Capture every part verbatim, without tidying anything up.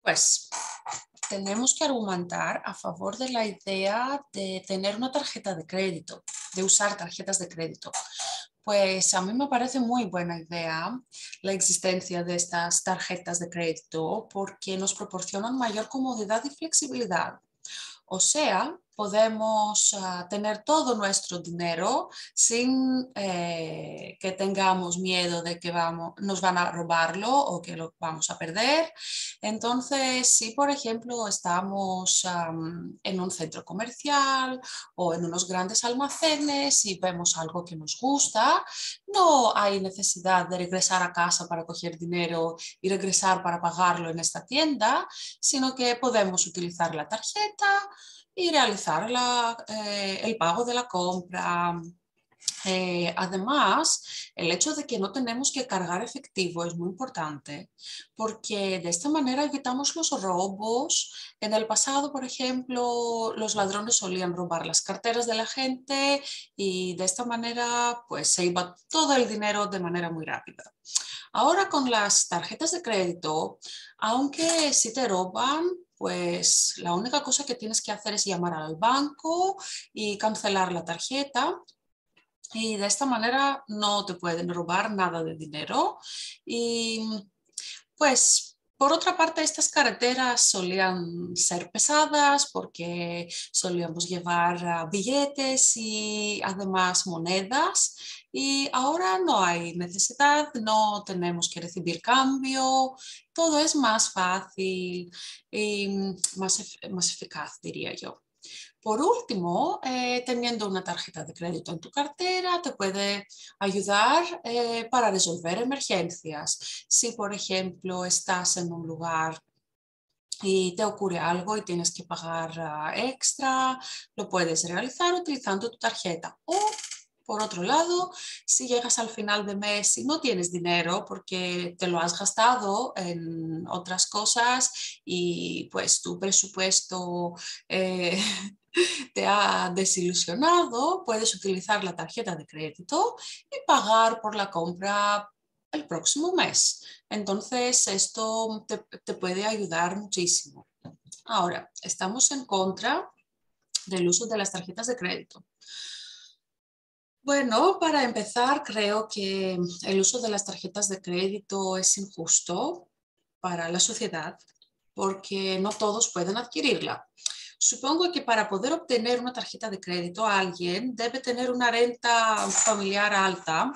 Pues tenemos que argumentar a favor de la idea de tener una tarjeta de crédito, de usar tarjetas de crédito. Pues a mí me parece muy buena idea la existencia de estas tarjetas de crédito porque nos proporcionan mayor comodidad y flexibilidad. O sea, podemos uh, tener todo nuestro dinero sin eh, que tengamos miedo de que vamos, nos van a robarlo o que lo vamos a perder. Entonces, si por ejemplo estamos um, en un centro comercial o en unos grandes almacenes y vemos algo que nos gusta, no hay necesidad de regresar a casa para coger dinero y regresar para pagarlo en esta tienda, sino que podemos utilizar la tarjeta y realizar la, eh, el pago de la compra. Eh, además, el hecho de que no tenemos que cargar efectivo es muy importante porque de esta manera evitamos los robos. En el pasado, por ejemplo, los ladrones solían robar las carteras de la gente y de esta manera pues se iba todo el dinero de manera muy rápida. Ahora con las tarjetas de crédito, aunque si te roban, pues la única cosa que tienes que hacer es llamar al banco y cancelar la tarjeta. Y de esta manera no te pueden robar nada de dinero. Y pues por otra parte, estas carreteras solían ser pesadas porque solíamos llevar uh, billetes y además monedas. Y ahora no hay necesidad, no tenemos que recibir cambio, todo es más fácil y más, más eficaz, diría yo. Por último, eh, teniendo una tarjeta de crédito en tu cartera te puede ayudar eh, para resolver emergencias. Si, por ejemplo, estás en un lugar y te ocurre algo y tienes que pagar uh, extra, lo puedes realizar utilizando tu tarjeta. O, por otro lado, si llegas al final de mes y no tienes dinero porque te lo has gastado en otras cosas y pues tu presupuesto eh, te ha desilusionado, puedes utilizar la tarjeta de crédito y pagar por la compra el próximo mes. Entonces, esto te, te puede ayudar muchísimo. Ahora, estamos en contra del uso de las tarjetas de crédito. Bueno, para empezar, creo que el uso de las tarjetas de crédito es injusto para la sociedad porque no todos pueden adquirirla. Supongo que para poder obtener una tarjeta de crédito alguien debe tener una renta familiar alta,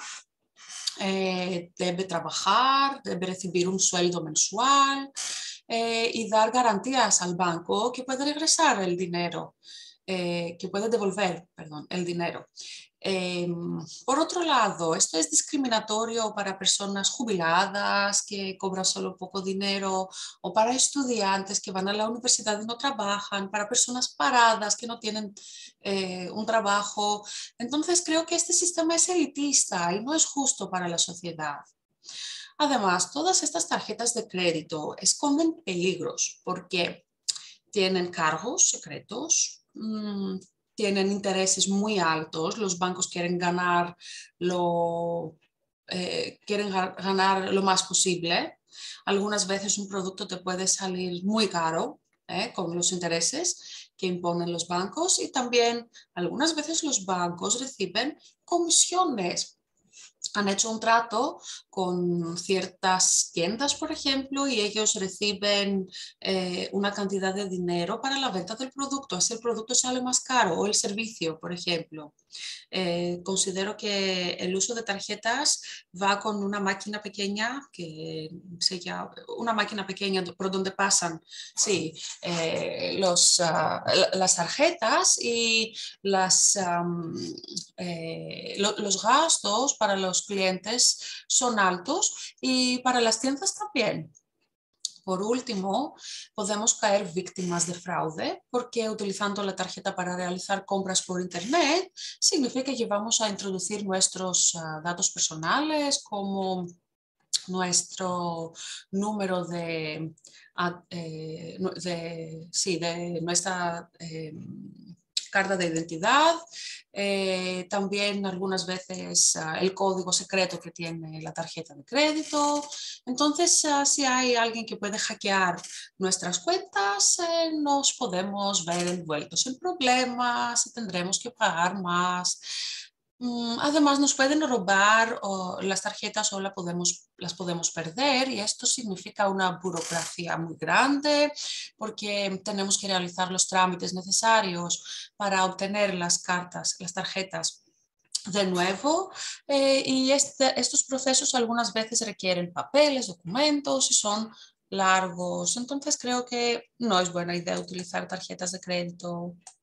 eh, debe trabajar, debe recibir un sueldo mensual eh, y dar garantías al banco que puede regresar el dinero, eh, que puede devolver, perdón, el dinero. Eh, por otro lado, esto es discriminatorio para personas jubiladas que cobran solo poco dinero o para estudiantes que van a la universidad y no trabajan, para personas paradas que no tienen eh, un trabajo. Entonces creo que este sistema es elitista y no es justo para la sociedad. Además, todas estas tarjetas de crédito esconden peligros porque tienen cargos secretos, mmm, tienen intereses muy altos, los bancos quieren ganar lo, eh, quieren ganar lo más posible. Algunas veces un producto te puede salir muy caro eh, con los intereses que imponen los bancos y también algunas veces los bancos reciben comisiones. Han hecho un trato con ciertas tiendas, por ejemplo, y ellos reciben eh, una cantidad de dinero para la venta del producto. Así el producto sale más caro o el servicio, por ejemplo. Eh, considero que el uso de tarjetas va con una máquina pequeña que se llama una máquina pequeña por donde pasan sí, eh, los, uh, las tarjetas y las, um, eh, lo, los gastos para los clientes son altos y para las tiendas también. Por último, podemos caer víctimas de fraude porque utilizando la tarjeta para realizar compras por Internet significa que vamos a introducir nuestros uh, datos personales como nuestro número de, uh, eh, de, sí, de nuestra eh, carta de identidad, eh, también algunas veces uh, el código secreto que tiene la tarjeta de crédito. Entonces, uh, si hay alguien que puede hackear nuestras cuentas, eh, nos podemos ver envueltos en problemas y tendremos que pagar más. Mm, Además, nos pueden robar o las tarjetas o la podemos, las podemos perder y esto significa una burocracia muy grande porque tenemos que realizar los trámites necesarios para obtener las cartas, las tarjetas de nuevo, eh, y este, estos procesos algunas veces requieren papeles, documentos y son largos. Entonces creo que no es buena idea utilizar tarjetas de crédito.